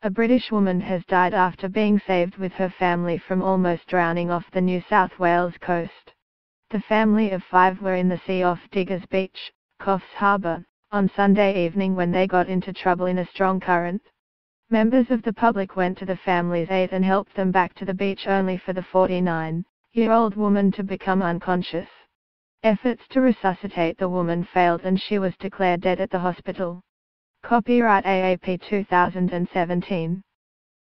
A British woman has died after being saved with her family from almost drowning off the New South Wales coast. The family of 5 were in the sea off Diggers Beach, Coffs Harbour, on Sunday evening when they got into trouble in a strong current. Members of the public went to the family's aid and helped them back to the beach, only for the 49-year-old woman to become unconscious. Efforts to resuscitate the woman failed and she was declared dead at the hospital. Copyright AAP 2017.